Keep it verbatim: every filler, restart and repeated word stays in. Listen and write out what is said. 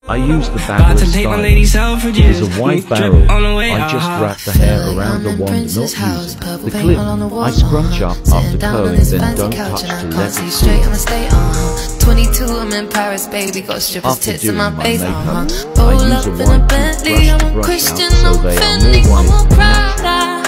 I use the Babyliss style. It is a wide barrel. I just wrap the hair around the wand, not using the clip. I scrunch up after curling, then don't touch to let it cool. twenty-two, I'm in Paris, baby, got strippers tits in my face. I use a wide toothbrush to brush out so they are more white and natural.